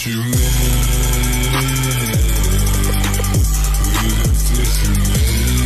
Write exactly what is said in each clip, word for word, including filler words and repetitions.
fishermen. We the fishermen.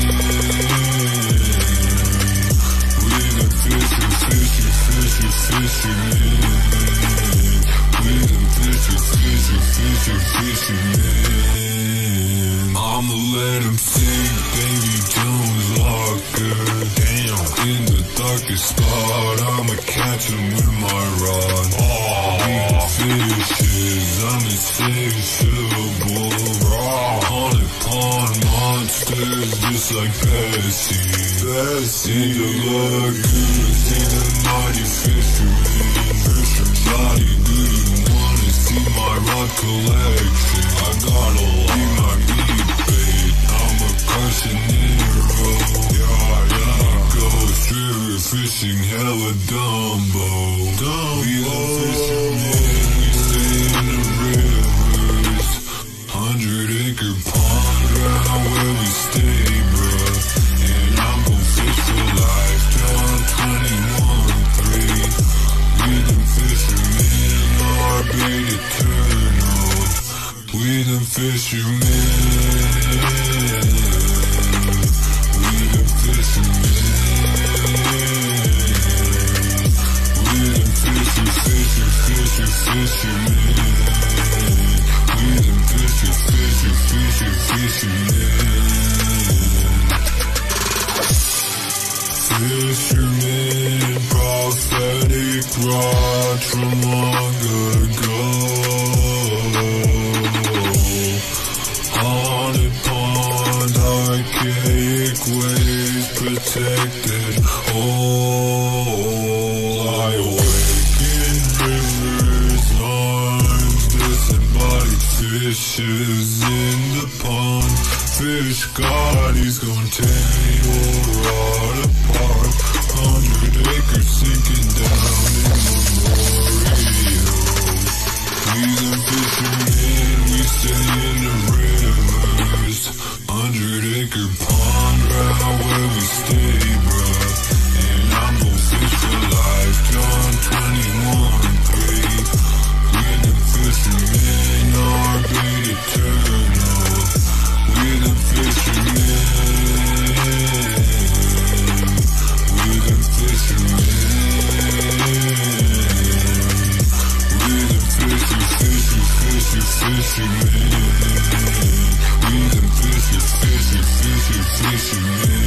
We the fisher, fisher, fisher, fishermen. We the fisher, fisher, fisher, fishermen. I'ma let him sink, Davy Jones Locker. Damn, in the darkest spot, I'ma catch him with my rod. Oh, we the fishes, I'm insatiable. Haunted pond monsters, just like Bessie. Bessie, in the lagoon, see the mighty fishermen. Fisher body, do you wanna see my rod collection? I gotta leave my meat bait, I'm a Carcinero. Yeah, yeah, ghost river fishing, hella Dumbo. Dumbo. We the fishermen, we stay in the rivers. Hundred acre pond round where we stay, bruh. And I'm gon' fish for life, John twenty-one three. We the fishermen, our bait eternal. We the fishermen. We the fishermen. We the fisher, fisher, fisher, fishermen. We the fisher, fisher, fisher, fishermen. Fishermen, prophetic rod from long ago. Haunted pond, archaic ways protected. Oh, lie awake in rivers, arms, disembodied fishes in the pond. Fish God, he's gon' tear your rod apart. Hundred acres sinking down in memorial. We the fishermen, we stay in the rivers. Hundred acre pond round where we stay, bruh. And I'm gon' fish for life, John twenty-one three. We the fishermen, our bait eternal. We the fishermen. We the fishermen. We the fisher, fisher, fisher, fishermen. We the fisher, fisher, fisher, fishermen.